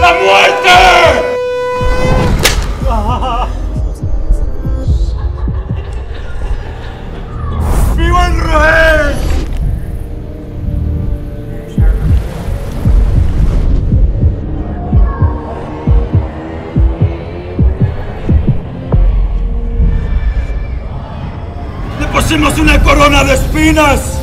¡La muerte! ¡Viva el rey! ¡Le pusimos una corona de espinas!